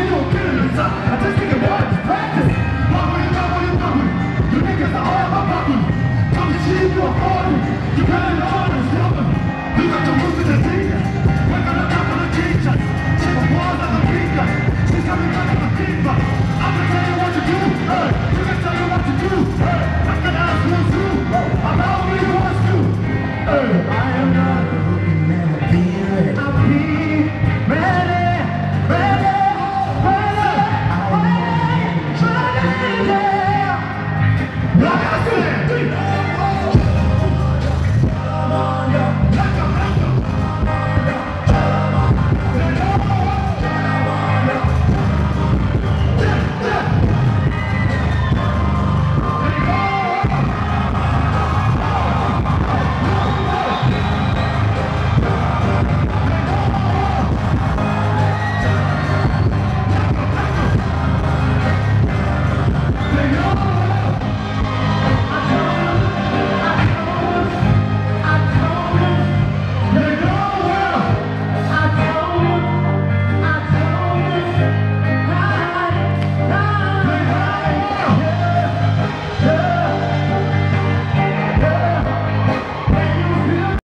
you don't get it inside. I just think it was practice. Why would you come with? You niggas are all about popping. Come to cheat, you a party. You can't honest woman. You got your roots in the deep.